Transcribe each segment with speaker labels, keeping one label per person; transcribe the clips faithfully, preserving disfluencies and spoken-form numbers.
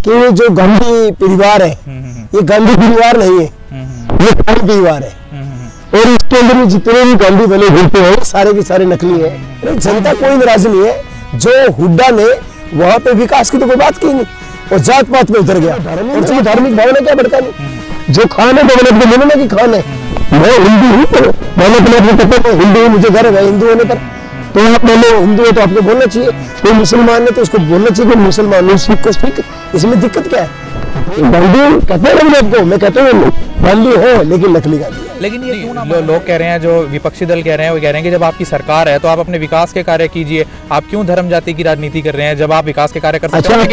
Speaker 1: कि ये जो गांधी परिवार है ये गांधी परिवार नहीं है, ये गांधी परिवार है और इसके अंदर जितने भी गांधी बने घूमते हैं सारे के सारे नकली है। जनता कोई नाराज नहीं है, जो हुड्डा ने वहां पे विकास की तो कोई बात की नहीं और जात पात में उतर गया और जो धार्मिक भावना क्या भड़का नहीं। जो खान है तो मैंने अपने बोलना की खान है, मैं हिंदू हूँ तो मैंने अपने अपने पता है हिंदू हूँ, मुझे गर्व है हिंदू होने पर। तो आप मैंने हिंदू है तो आपको बोलना चाहिए, कोई मुसलमान है तो उसको बोलना चाहिए कि मुसलमान हूँ, सिख को सिख, इसमें दिक्कत क्या है। गांधी कहते हैं आपको, मैं कहता हूँ गांधी हो लेकिन नकली गांधी है।
Speaker 2: लेकिन ये क्यों ना लो, लोग कह रहे हैं, जो विपक्षी दल कह रहे हैं वो कह रहे हैं कि जब आपकी सरकार है तो आप अपने विकास के कार्य कीजिए, आप क्यों धर्म जाति की राजनीति कर रहे हैं जब आप विकास के कार्य कर सकते हैं।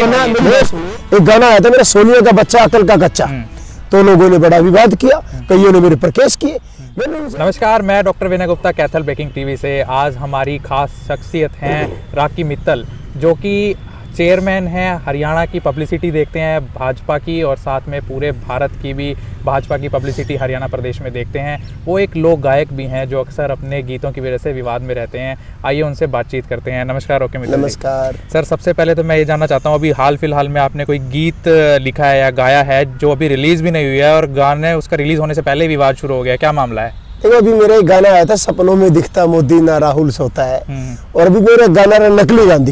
Speaker 1: एक गाना आया था मेरा सोनिया का बच्चा अकल का कच्चा, तो लोगों ने बड़ा विवाद किया, कईयों ने मेरे पर केस किए।
Speaker 2: नमस्कार, मैं doctor Vinay Gupta Kaithal breaking TV से। आज हमारी खास शख्सियत हैं राकी मित्तल, जो कि चेयरमैन हैं, हरियाणा की पब्लिसिटी देखते हैं भाजपा की और साथ में पूरे भारत की भी भाजपा की पब्लिसिटी हरियाणा प्रदेश में देखते हैं। वो एक लोक गायक भी हैं जो अक्सर अपने गीतों की वजह से विवाद में रहते हैं। आइए उनसे बातचीत करते हैं। नमस्कार ओके मित्तल।
Speaker 1: नमस्कार
Speaker 2: सर, सबसे पहले तो मैं ये जानना चाहता हूँ, अभी हाल फिलहाल में आपने कोई गीत लिखा है या गाया है जो अभी रिलीज़ भी नहीं हुई है और गाने उसका रिलीज़ होने से पहले ही विवाद शुरू हो गया, क्या मामला है?
Speaker 1: देखो, अभी मेरा एक गाना आया था सपनों में दिखता मोदी ना राहुल सोता है, और अभी मेरा गाना रहा नकली गांधी,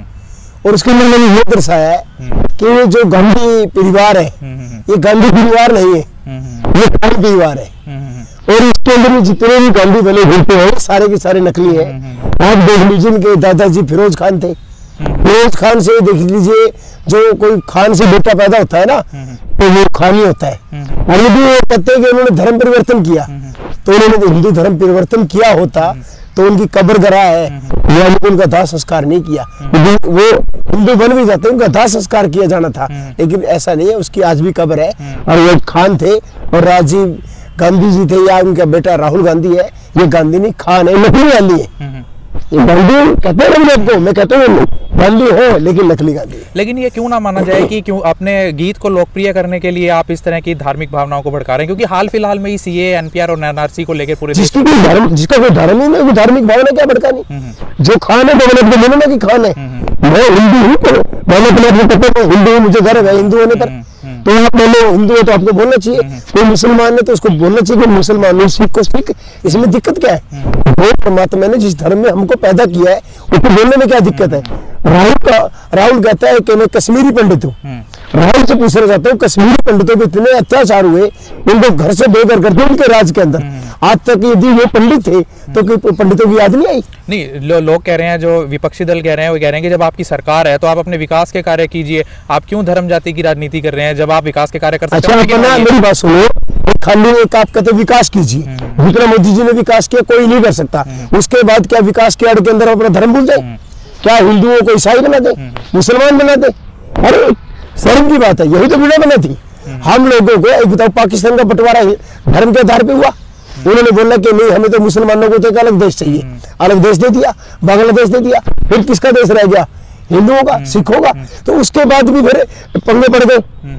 Speaker 1: और उसके अंदर मैंने ये दर्शाया है कि ये जो गांधी परिवार है ये गांधी परिवार नहीं है, ये गांधी परिवार है और इसके अंदर जितने भी गांधी बने घूमते हैं सारे के सारे नकली है। आप देख लीजिए इनके दादाजी फिरोज खान थे, फिरोज खान से देख लीजिए, जो कोई खान से बेटा पैदा होता है ना तो वो खान ही होता है। अभी भी वो कहते हैं कि उन्होंने धर्म परिवर्तन किया, तो उन्होंने हिंदू धर्म परिवर्तन किया होता तो उनकी कब्र गरा है या उनका दाह संस्कार नहीं किया, वो हिंदू बन भी जाते, उनका दाह संस्कार किया जाना था, लेकिन ऐसा नहीं है, उसकी आज भी कब्र है। और वो खान थे और राजीव गांधी जी थे या उनका बेटा राहुल गांधी है, ये गांधी नहीं खान है, नकली गांधी है। ये गांधी कहते हैं आपको, मैं कहता हूँ गांधी हो लेकिन नकली गांधी।
Speaker 2: लेकिन ये क्यों ना माना जाए कि क्यों अपने गीत को लोकप्रिय करने के लिए आप इस तरह की धार्मिक भावनाओं को भड़का रहे हैं, क्योंकि हाल फिलहाल में ही सीए, एनपीआर और एनआरसी को लेकर पूरे
Speaker 1: जिसकी कोई धर्म जिसका कोई धर्म ही नहीं, धार्मिक भावना क्या भड़कानी। जो खान है तो मैंने अपने बोलना की खान है, मैं हिंदू हूँ तो मैंने अपने अपने पता है हिंदू हूँ, मुझे गर्व है हिंदू होने पर। तो आप मैंने हिंदू है तो आपको बोलना चाहिए, कोई मुसलमान है तो उसको बोलना चाहिए कि मुसलमान हूँ, सिख को सिख, इसमें दिक्कत क्या है। वो परमात्मा ने जिस धर्म में हमको पैदा किया है उसको बोलने में क्या दिक्कत है। राहुल का राहुल कहता है कि मैं कश्मीरी पंडित हूँ, राहुल से पूछना चाहता हूँ कश्मीरी पंडितों पे इतने अत्याचार हुए, उनको घर से बेघर कर दिया उनके राज के अंदर, आज तक यदि वो पंडित थे तो कोई पंडितों की याद नहीं आई। नहीं,
Speaker 2: लो, लोग कह रहे हैं, जो विपक्षी दल कह रहे हैं वो कह रहे हैं कि जब आपकी सरकार है तो आप अपने विकास के कार्य कीजिए, आप क्यों धर्म जाति की राजनीति कर रहे हैं जब आप विकास के कार्य कर सकते हैं।
Speaker 1: अच्छा, मेरी बात सुनो, खाली एक आप कहते विकास कीजिए, जितना मोदी जी ने विकास किया कोई नहीं कर सकता, उसके बाद क्या विकास के आड़ के अंदर अपना धर्म भूल जाए, क्या हिंदुओं को ईसाई बना दे, मुसलमान बना दे। अरे शर्म की बात है, यही तो बिना बना थी। हम लोगों को एक बताओ, पाकिस्तान का बंटवारा धर्म के आधार पे हुआ, उन्होंने बोला कि नहीं हमें तो मुसलमानों को तो एक अलग देश चाहिए, अलग देश दे दिया, बांग्लादेश दे दिया, फिर किसका देश रह गया, हिंदुओं का, सिखों का। तो उसके बाद भी फिर पंगे पड़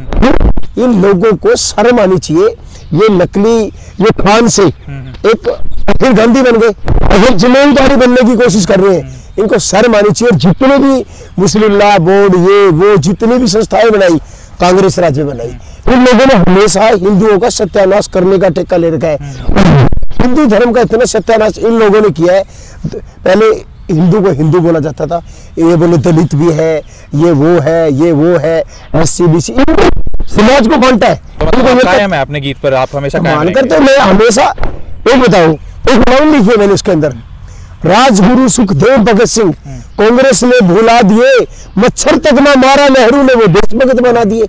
Speaker 1: गए। इन लोगों को शर्म आनी चाहिए, ये नकली ये खान से एक फिर गांधी बन गए, फिर जिम्मेदारी बनने की कोशिश कर रहे हैं, इनको शर्म आनी चाहिए। और जितने भी मुस्लिम लॉ बोर्ड ये वो जितनी भी संस्थाएं बनाई कांग्रेस राज्य में बनाई, इन लोगों ने हमेशा हिंदुओं का सत्यानाश करने का ठेका ले रखा है। हिंदू धर्म का इतना सत्यानाश इन लोगों ने किया है। पहले हिंदू को हिंदू बोला जाता था, ये बोले दलित भी है, ये वो है, ये वो है, एस सी बी सी, समाज को बांटा है।
Speaker 2: तो कायम है अपने गीत पर, आप हमेशा
Speaker 1: मान करते, मैं हमेशा एक बताऊं, एक लाइन लिखी है मैंने उसके अंदर, राजगुरु सुखदेव भगत सिंह कांग्रेस ने भुला दिए, मच्छर तक ना मारा नेहरू ने वो देशभक्त बना दिए।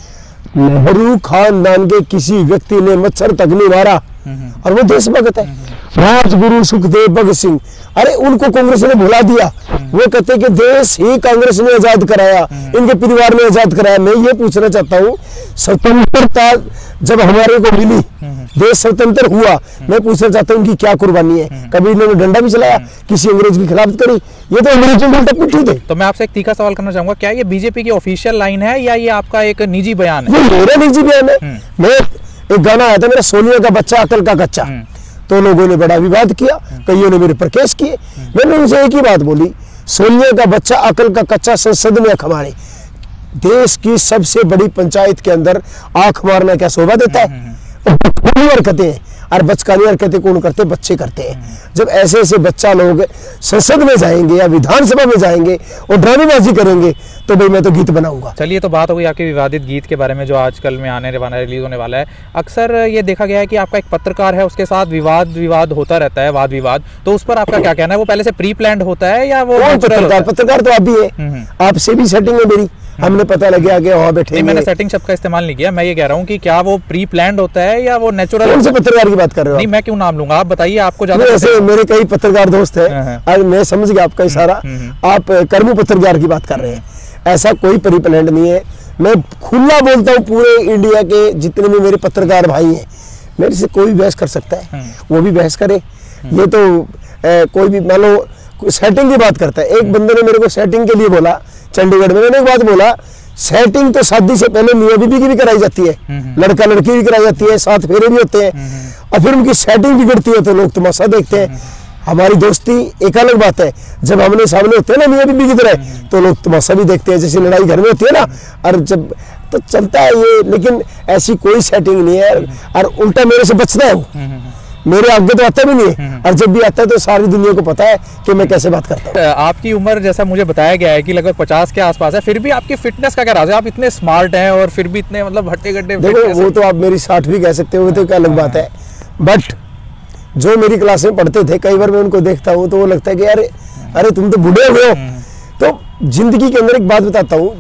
Speaker 1: नेहरू खानदान के किसी व्यक्ति ने मच्छर तक नहीं मारा और वो देशभक्त है। राजगुरु सुखदेव भगत सिंह, अरे उनको कांग्रेस ने भुला दिया, वो कहते कि देश ही कांग्रेस ने आजाद कराया, इनके परिवार ने आजाद कराया। मैं ये पूछना चाहता हूँ, स्वतंत्रता जब हमारे को मिली, देश स्वतंत्र हुआ, मैं पूछना चाहता हूँ उनकी क्या कुर्बानी है। कभी इन्होंने डंडा भी चलाया, किसी अंग्रेज की खिलाफत करी, ये तो अंग्रेजों में उल्टा पिट्ठू थे।
Speaker 2: तो मैं आपसे एक तीखा सवाल करना चाहूंगा, क्या ये बीजेपी की ऑफिशियल लाइन है या ये आपका एक निजी बयान है?
Speaker 1: ये मेरा निजी बयान है। मैं एक गाना आया था मेरा सोनिया का बच्चा अकल का कच्चा, तो लोगों ने बड़ा विवाद किया, कईयों ने मेरे पर केस किए। मैंने उनसे एक ही बात बोली, सोनिया का बच्चा अकल का कच्चा संसद में खमारे, देश की सबसे बड़ी पंचायत के अंदर आंख मारना क्या शोभा देता है? हरकतें हैं और बचकानी हरकतें कौन करते? बच्चे करते हैं। जब ऐसे ऐसे बच्चा लोग संसद में जाएंगे या विधानसभा में जाएंगे और ड्रामेबाजी करेंगे तो भाई मैं तो गीत बनाऊंगा।
Speaker 2: चलिए, तो बात हो गई आपके विवादित गीत के बारे में जो आजकल में आने वाला है, रिलीज होने वाला है। अक्सर ये देखा गया है कि आपका एक पत्रकार है, उसके साथ विवाद विवाद होता रहता है, वाद विवाद, तो उस पर आपका क्या कहना है? वो पहले से प्री प्लान्ड होता है या वो
Speaker 1: पत्रकार? पत्रकार तो आप भी है, आपसे भी सेटिंग है मेरी, हमने पता लग गया कि वहाँ बैठे।
Speaker 2: नहीं, मैंने सेटिंग शब्द का इस्तेमाल नहीं किया, मैं ये कह रहा हूँ कि क्या वो प्री प्लान्ड होता है या वो नेचुरल?
Speaker 1: कौन से पत्रकार की बात कर रहे हो?
Speaker 2: नहीं, मैं क्यों नाम लूंगा, आप बताइए, आपको ज्यादा।
Speaker 1: ऐसे मेरे कई पत्रकार दोस्त हैं, आज मैं समझ गया आपका इशारा, आप कर्मू पत्रकार की बात कर रहे हैं। ऐसा कोई प्री प्लान्ड नहीं है। मैं खुला बोलता हूँ, पूरे इंडिया के जितने भी मेरे पत्रकार भाई हैं, मेरे से कोई भी बहस कर सकता है, वो भी बहस करे। ये तो ए, कोई भी मान लो सेटिंग की बात करता है। एक बंदे ने मेरे को सेटिंग के लिए बोला चंडीगढ़ में, मैंने एक बात बोला, सेटिंग तो शादी से पहले मियां बीबी की भी कराई जाती है, लड़का लड़की भी कराई जाती है, साथ फेरे भी होते हैं, और फिर उनकी सेटिंग बिगड़ती है तो लोग तमाशा देखते हैं। हमारी दोस्ती एक अलग बात है, जब हमने सामने होते हैं ना मियां बीबी की तरह, तो लोग तमाशा भी देखते हैं, जैसे लड़ाई घर में होती है ना, और जब तो चलता है ये। लेकिन ऐसी कोई सेटिंग नहीं है, और उल्टा मेरे से बचता है वो, मेरे आगे तो आता भी नहीं है, और जब भी आता है तो सारी दुनिया को पता है कि मैं कैसे बात करता हूँ।
Speaker 2: आपकी उम्र जैसा मुझे बताया गया है कि लगभग पचास के आसपास है, फिर भी आपकी फिटनेस का क्या राज है? आप इतने स्मार्ट हैं और फिर भी इतने मतलब हट्टे गड्ढे।
Speaker 1: देखो, वो तो आप मेरी साठ भी कह सकते हो, वो तो क्या अलग बात है। बट जो मेरी क्लास में पढ़ते थे, कई बार मैं उनको देखता हूँ तो वो लगता है कि यार अरे तुम तो बूढ़े हुए हो। तो जिंदगी के अंदर एक बात बताता हूँ,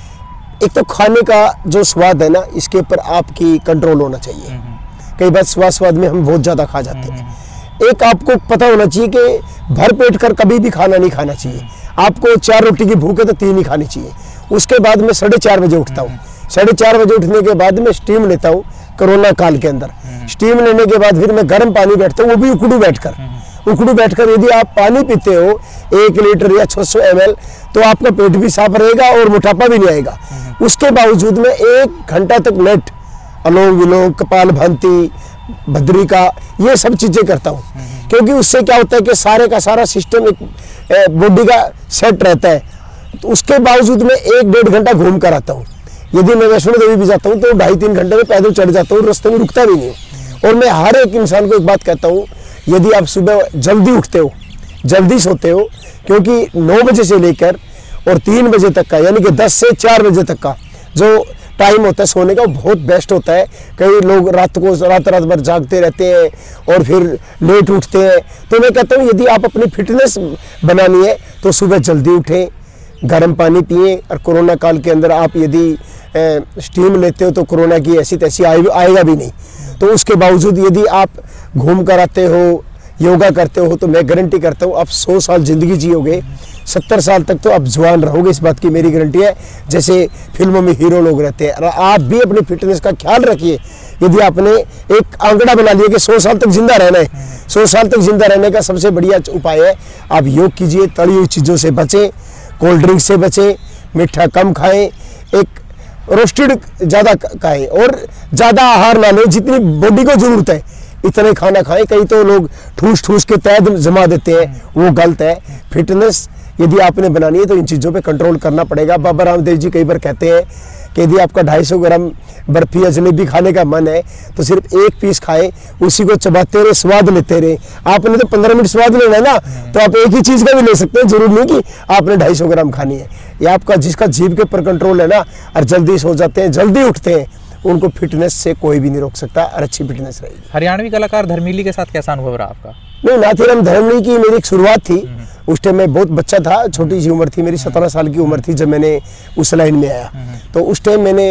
Speaker 1: एक तो खाने का जो स्वाद है ना, इसके ऊपर आपकी कंट्रोल होना चाहिए। कई बार स्वाद स्वाद में हम बहुत ज्यादा खा जाते हैं। एक आपको पता होना चाहिए कि भर पेट कर कभी भी खाना नहीं खाना चाहिए। आपको चार रोटी की भूख है तो तीन ही खानी चाहिए। उसके बाद मैं साढ़े चार बजे उठता हूँ। साढ़े चार बजे उठने के बाद मैं स्टीम लेता हूँ। कोरोना काल के अंदर स्टीम लेने के बाद फिर मैं गर्म पानी बैठता हूँ, वो भी उकड़ू बैठकर। उकड़ू बैठकर यदि आप पानी पीते हो एक लीटर या छह सौ एम एल, तो आपका पेट भी साफ रहेगा और मोटापा भी नहीं आएगा। उसके बावजूद में एक घंटा तक नेट, अनुलोम विलोम, कपाल भांति, भद्रिका, ये सब चीजें करता हूँ, क्योंकि उससे क्या होता है कि सारे का सारा सिस्टम एक बॉडी का सेट रहता है। तो उसके बावजूद में एक डेढ़ घंटा घूम कर आता हूँ। यदि मैं वैष्णो देवी भी जाता हूँ तो ढाई तीन घंटे में पैदल चढ़ जाता हूँ, रास्ते में रुकता भी नहीं हूँ। और मैं हर एक इंसान को एक बात कहता हूँ, यदि आप सुबह जल्दी उठते हो, जल्दी सोते हो, क्योंकि नौ बजे से लेकर और तीन बजे तक का, यानी कि दस से चार बजे तक का जो टाइम होता है सोने का, वो बहुत बेस्ट होता है। कई लोग रात को रात रात भर जागते रहते हैं और फिर लेट उठते हैं। तो मैं कहता हूँ यदि आप अपनी फिटनेस बनानी है तो सुबह जल्दी उठें, गर्म पानी पिए, और कोरोना काल के अंदर आप यदि स्टीम लेते हो तो कोरोना की ऐसी तैसी आएगा भी नहीं। तो उसके बावजूद यदि आप घूम कर आते हो, योगा करते हो, तो मैं गारंटी करता हूँ आप सौ साल जिंदगी जियोगे, सत्तर साल तक तो आप जवान रहोगे, इस बात की मेरी गारंटी है। जैसे फिल्मों में हीरो लोग रहते हैं। और आप भी अपनी फिटनेस का ख्याल रखिए। यदि आपने एक आंकड़ा बना लिया कि सौ साल तक जिंदा रहना है, सौ साल तक जिंदा रहने का सबसे बढ़िया उपाय है आप योग कीजिए, तली हुई चीज़ों से बचें, कोल्ड ड्रिंक से बचें, मीठा कम खाएं, एक रोस्टेड ज़्यादा खाएं, और ज़्यादा आहार ना लें, जितनी बॉडी को जरूरत है इतने खाना खाएं। कई तो लोग ठूस ठूस के तैद जमा देते हैं, वो गलत है। फिटनेस यदि आपने बनानी है तो इन चीज़ों पे कंट्रोल करना पड़ेगा। बाबा रामदेव जी कई बार कहते हैं कि यदि आपका ढाई सौ ग्राम बर्फी या जलेबी खाने का मन है तो सिर्फ एक पीस खाए, उसी को चबाते रहे, स्वाद लेते रहे। आपने तो पंद्रह मिनट स्वाद लेना है ना, तो आप एक ही चीज़ का भी ले सकते हैं, जरूर नहीं कि आपने ढाई सौ ग्राम खानी है। ये आपका जिसका जीभ के ऊपर कंट्रोल है ना, और जल्दी सो जाते हैं, जल्दी उठते हैं, उनको फिटनेस से कोई भी नहीं रोक सकता, और अच्छी फिटनेस रहेगी।
Speaker 2: हरियाणवी कलाकार धर्मिली के साथ कैसा अनुभव रहा आपका?
Speaker 1: नहीं, नाथीराम धर्मिली की मेरी एक शुरुआत थी। उस टाइम मैं बहुत बच्चा था, छोटी सी उम्र थी मेरी, सत्रह साल की उम्र थी जब मैंने उस लाइन में आया। तो उस टाइम मैंने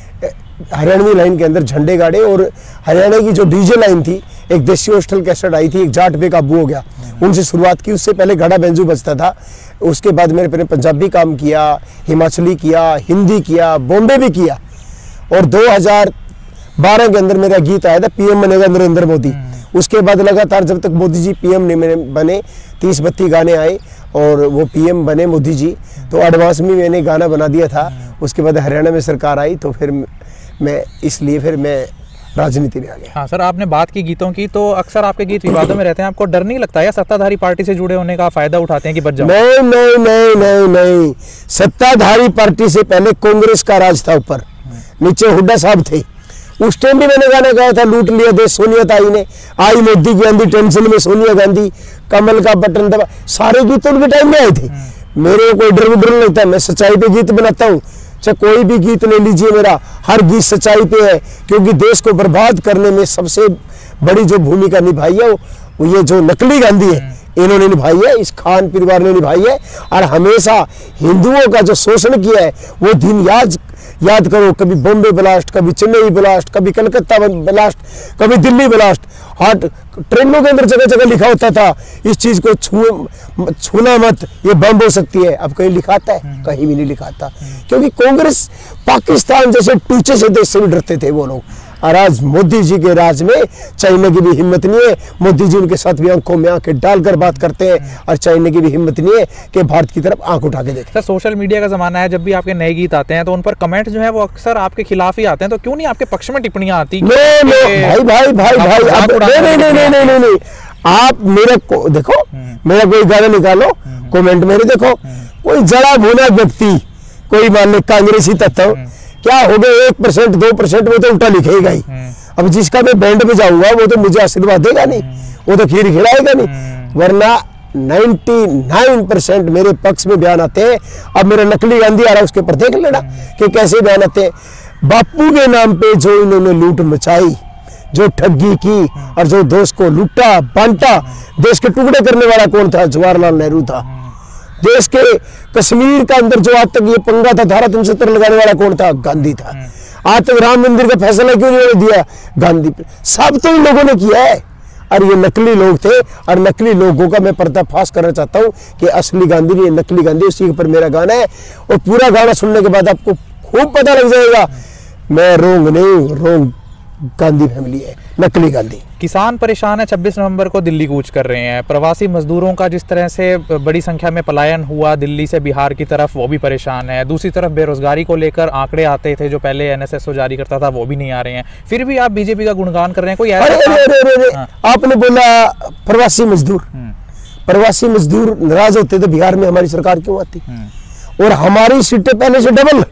Speaker 1: हरियाणवी लाइन के अंदर झंडे गाड़े, और हरियाणा की जो डीजे लाइन थी, एक देसी हॉस्टल कैसेट आई थी, एक जाट पे काबू हो गया, उनसे शुरुआत की। उससे पहले घड़ा बेंजू बजता था। उसके बाद मैंने पहले पंजाबी काम किया, हिमाचली किया, हिंदी किया, बॉम्बे भी किया, और दो हज़ार बारह के अंदर मेरा गीत आया था पीएम बनेगा नरेंद्र मोदी। उसके बाद लगातार जब तक मोदी जी पीएम नहीं बने, तीस बत्ती गाने आए और वो पीएम बने मोदी जी, तो एडवांस में मैंने गाना बना दिया था। उसके बाद हरियाणा में सरकार आई, तो फिर मैं इसलिए फिर मैं राजनीति में आ गया।
Speaker 2: हाँ सर, आपने बात की गीतों की, तो अक्सर आपके गीत विवादों में रहते हैं, आपको डर नहीं लगता या सत्ताधारी पार्टी से जुड़े होने का फायदा उठाते हैं कि बच जाओ?
Speaker 1: नहीं नहीं नहीं नहीं नहीं, सत्ताधारी पार्टी से पहले कांग्रेस का राज था ऊपर, नीचे हुड्डा साहब थे। उस टाइम भी मैंने गाना गाया था, लूट लिया देश सोनिया ताई ने, आई मोदी की आंधी टेंशन में सोनिया गांधी, कमल का बटन दबा, सारे गीत उनके टाइम में आए थे। मेरे को कोई डर डर नहीं लगता, मैं सच्चाई पे गीत बनाता हूँ। चाहे कोई भी गीत ले लीजिए, मेरा हर गीत सच्चाई पे है, क्योंकि देश को बर्बाद करने में सबसे बड़ी जो भूमिका निभाई है वो ये जो नकली गांधी है इन्होंने निभाई है, इस खान परिवार ने निभाई है। और हमेशा हिंदुओं का जो शोषण किया है वो दिन याद याद करो, कभी बॉम्बे ब्लास्ट, कभी चेन्नई ब्लास्ट, कभी कलकत्ता ब्लास्ट, कभी दिल्ली ब्लास्ट। हॉट ट्रेनों के अंदर जगह जगह लिखा होता था इस चीज को छू छूना मत, ये बम हो सकती है। अब कहीं लिखाता है? कहीं भी नहीं लिखाता, क्योंकि कांग्रेस पाकिस्तान जैसे टूचे से देश से भी डरते थे वो लोग। और आज मोदी जी के राज में चाइना की भी हिम्मत नहीं है, मोदी जी उनके साथ भी आंखों में आंखें डालकर बात करते हैं, और चाइना की भी हिम्मत नहीं है कि भारत की तरफ आंख उठा के देखें।
Speaker 2: सर, सोशल मीडिया का जमाना है, जब भी आपके नए गीत आते हैं तो उन पर कमेंट जो है वो अक्सर आपके खिलाफ ही आते हैं, तो क्यों नहीं आपके पक्ष में टिप्पणियां आती?
Speaker 1: नहीं नहीं भाई भाई भाई भाई अब नहीं नहीं नहीं नहीं नहीं नहीं आप मेरे को देखो, मेरा कोई गाना निकालो, कमेंट मेरे देखो, कोई जड़ा भुना व्यक्ति, कोई मान लो कांग्रेसी तत्व, क्या हो गए एक परसेंट दो परसेंट वो तो उल्टा लिखेगा ही। अब जिसका मैं बैंड में जाऊंगा वो तो मुझे आशीर्वाद देगा नहीं, वो तो खीर खिलाएगा नहीं, वरना निन्यानवे परसेंट मेरे पक्ष में बयान आते हैं। अब मेरा नकली गांधी आ रहा है, उसके ऊपर देख लेना कि कैसे बयान आते हैं। बापू के नाम पे जो इन्होंने लूट मचाई, जो ठगी की और जो देश को लूटा बांटा, देश के टुकड़े करने वाला कौन था? जवाहरलाल नेहरू था। देश के कश्मीर का अंदर जो आज तक ये पंगा था धारा तीन सौ सत्तर लगाने वाला कौन था? गांधी था। आज तक राम मंदिर का फैसला क्यों नहीं दिया? गांधी। सब तो इन लोगों ने किया है, और ये नकली लोग थे। और नकली लोगों का मैं पर्दाफाश करना चाहता हूँ कि असली गांधी नहीं, नकली गांधी। उसी के ऊपर मेरा गाना है, और पूरा गाना सुनने के बाद आपको खूब पता लग जाएगा मैं रोंग नहीं, रोंग गांधी फैमिली है, नकली गांधी।
Speaker 2: किसान परेशान है, छब्बीस नवंबर को दिल्ली कूच कर रहे हैं। प्रवासी मजदूरों का जिस तरह से बड़ी संख्या में पलायन हुआ दिल्ली से बिहार की तरफ, वो भी परेशान है। दूसरी तरफ बेरोजगारी को लेकर आंकड़े आते थे जो पहले एनएसएसओ जारी करता था, वो भी नहीं आ रहे हैं। फिर भी आप बीजेपी का गुणगान कर रहे हैं। कोई ऐसा
Speaker 1: अरे अरे अरे अरे हाँ। आपने बोला प्रवासी मजदूर, प्रवासी मजदूर नाराज होते तो बिहार में हमारी सरकार क्यों आती? और हमारी सीटें पहले से डबल,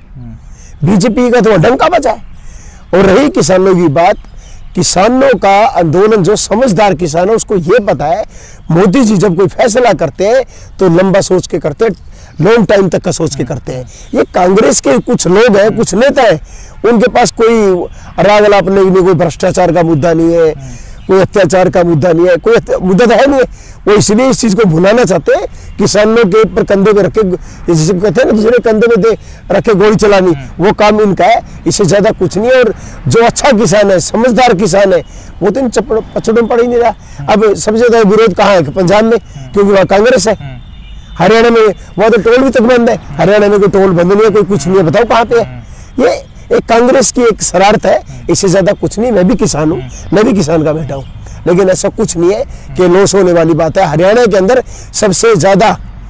Speaker 1: बीजेपी का तो डंका बचा। और रही किसानों की बात, किसानों का आंदोलन, जो समझदार किसान है उसको ये पता है मोदी जी जब कोई फैसला करते हैं तो लंबा सोच के करते हैं, लॉन्ग टाइम तक का सोच के करते हैं। ये कांग्रेस के कुछ लोग हैं, कुछ नेता हैं, उनके पास कोई राग अलाप नहीं, कोई भ्रष्टाचार का मुद्दा नहीं है, कोई अत्याचार का मुद्दा नहीं है, कोई मुद्दा तो है नहीं है। वो इसलिए इस चीज को भुलाना चाहते हैं, किसानों के ऊपर कंधे पे रखे, जैसे कहते हैं ना दूसरे कंधे पे दे रखे गोली चलानी, वो काम इनका है। इससे ज्यादा कुछ नहीं है। और जो अच्छा किसान है, समझदार किसान है, वो तो इन पचड़ों में पड़ ही नहीं रहा। अब सबसे ज्यादा विरोध कहाँ है? पंजाब में, क्योंकि वहाँ कांग्रेस है। हरियाणा में वहाँ तो टोल भी तक बंद है, हरियाणा में कोई टोल बंद नहीं है, कोई कुछ नहीं है। बताओ कहाँ पे है? ये एक कांग्रेस की एक शरारत है, इससे ज्यादा कुछ नहीं। मैं भी किसान हूँ, मैं भी किसान का बेटा हूँ, लेकिन ऐसा कुछ नहीं है कि लॉस होने वाली बात है। हरियाणा के अंदर सबसे ज्यादा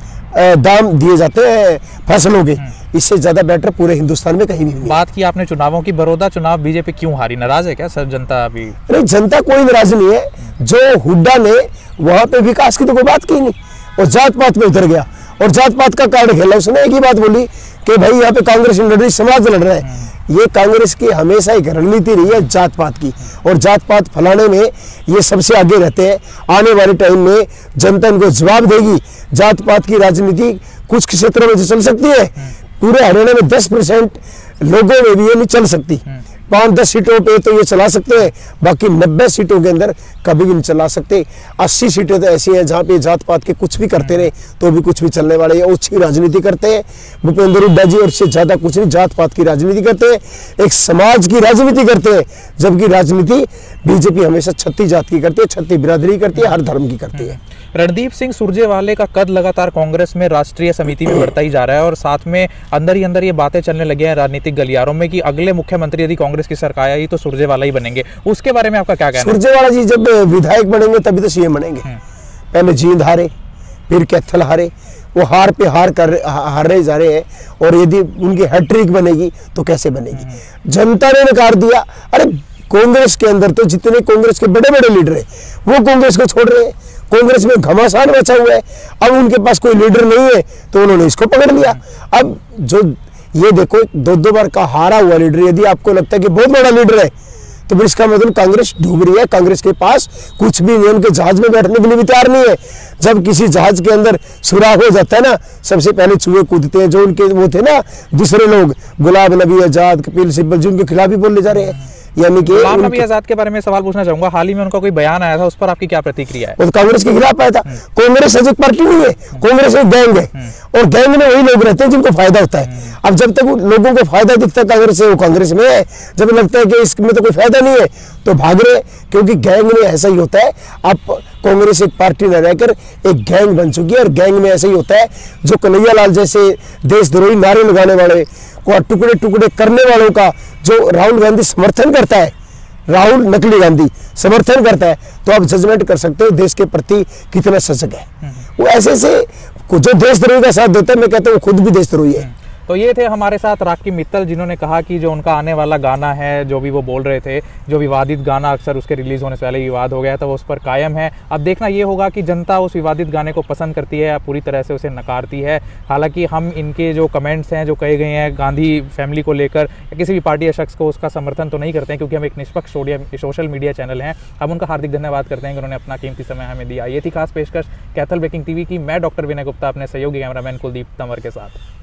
Speaker 1: दाम दिए जाते हैं फसलों के, इससे ज्यादा बेटर पूरे हिंदुस्तान में कहीं भी नहीं।
Speaker 2: बात की आपने चुनावों की, बड़ौदा चुनाव बीजेपी क्यों हारी? नाराज है क्या सर जनता? अभी
Speaker 1: नहीं, जनता कोई नाराज नहीं है। जो हुड्डा ने वहां पे विकास की तो कोई बात की नहीं, और जात पात में उतर गया और जात पात का कार्ड खेला। उसने एक ही बात बोली कि भाई यहाँ पे कांग्रेस लड़ रही, समाज लड़ रहा है। ये कांग्रेस की हमेशा एक रणनीति रही है जात पात की, और जात पात फैलाने में ये सबसे आगे रहते हैं। आने वाले टाइम में जनता इनको जवाब देगी। जात पात की राजनीति कुछ क्षेत्रों में चल सकती है, पूरे हरियाणा में दस परसेंट लोगों में भी ये नहीं चल सकती। पाँच दस सीटों पे तो ये चला सकते हैं, बाकी नब्बे सीटों के अंदर कभी भी नहीं चला सकते। अस्सी सीटें तो ऐसी हैं जहाँ पे जात पात के कुछ भी करते रहे तो भी कुछ भी चलने वाले हैं। अच्छी राजनीति करते हैं भूपेंद्र हुड्डा जी, और इससे ज्यादा कुछ नहीं। जात पात की राजनीति करते हैं, एक समाज की राजनीति करते हैं, जबकि राजनीति बीजेपी हमेशा छत्तीस जात की करती है, छत्तीस बिरादरी करती है, हर धर्म की करती है।
Speaker 2: रणदीप सिंह सुरजेवाले का कद लगातार कांग्रेस में राष्ट्रीय समिति में बढ़ता ही जा रहा है, और साथ में अंदर ही अंदर ये बातें चलने लगी हैं राजनीतिक गलियारों में कि अगले मुख्यमंत्री यदि कांग्रेस की सरकार आई तो सुरजेवाला ही बनेंगे। उसके बारे में आपका क्या कहना है?
Speaker 1: सुरजेवाला जी जब विधायक बनेंगे तभी तो सीएम बनेंगे। पहले जींद हारे, फिर कैथल हारे, वो हार पे हार कर हार रहे जा रहे हैं, और यदि उनकी हैट्रिक बनेगी तो कैसे बनेगी? जनता ने नकार दिया। अरे कांग्रेस के अंदर तो जितने कांग्रेस के बड़े बड़े लीडर हैं वो कांग्रेस को छोड़ रहे हैं। कांग्रेस में घमासान मचा हुआ है। अब उनके पास कोई लीडर नहीं है तो उन्होंने इसको पकड़ लिया। अब जो ये देखो दो दो बार का हारा हुआ लीडर यदि आपको लगता है कि बहुत बड़ा लीडर है तो फिर इसका मतलब कांग्रेस डूब रही है। कांग्रेस के पास कुछ भी नहीं, उनके जहाज में बैठने के लिए भी तैयार नहीं है। जब किसी जहाज के अंदर सुराख हो जाता है ना, सबसे पहले चूहे कूदते हैं। जो उनके वो थे ना दूसरे लोग, गुलाब नबी आजाद, कपिल सिब्बल, जो उनके खिलाफ ही बोले जा रहे हैं। यानी कि
Speaker 2: गुलाम नबी आजाद के बारे में सवाल पूछना चाहूंगा, हाल ही में उनका कोई बयान आया था, उस पर आपकी क्या प्रतिक्रिया है?
Speaker 1: वो तो कांग्रेस के खिलाफ आया था। कांग्रेस एक पार्टी नहीं है, कांग्रेस एक गैंग है और गैंग में वही लोग रहते हैं जिनको फायदा होता है। अब जब तक लोगों को फायदा दिखता है कांग्रेस से, वो कांग्रेस में है। जब लगता है कि इसमें तो कोई फायदा नहीं है तो भाग रहे, क्योंकि गैंग में ऐसा ही होता है। अब कांग्रेस एक पार्टी न रहकर एक गैंग बन चुकी है और गैंग में ऐसा ही होता है। जो कन्हैया लाल जैसे देशद्रोही नारे लगाने वाले को टुकड़े टुकड़े करने वालों का जो राहुल गांधी समर्थन करता है, राहुल नकली गांधी समर्थन करता है, तो आप जजमेंट कर सकते हो देश के प्रति कितना सजग है। वो ऐसे से जो देशद्रोही का साथ देता है, मैं कहता हूँ खुद भी देशद्रोही है।
Speaker 2: तो ये थे हमारे साथ राकी मित्तल, जिन्होंने कहा कि जो उनका आने वाला गाना है, जो भी वो बोल रहे थे, जो विवादित गाना अक्सर उसके रिलीज होने से पहले विवाद हो गया था, वो उस पर कायम है। अब देखना ये होगा कि जनता उस विवादित गाने को पसंद करती है या पूरी तरह से उसे नकारती है। हालांकि हम इनके जो कमेंट्स हैं जो कहे गए हैं गांधी फैमिली को लेकर या किसी भी पार्टी या शख्स को, उसका समर्थन तो नहीं करते हैं, क्योंकि हम एक निष्पक्ष सोशल मीडिया चैनल हैं। हम उनका हार्दिक धन्यवाद करते हैं कि उन्होंने अपना कीमती समय हमें दिया। ये थी खास पेशकश कैथल बेकिंग टीवी की। मैं डॉक्टर विनय गुप्ता अपने सहयोगी कैमरामैन कुलदीप तंवर के साथ।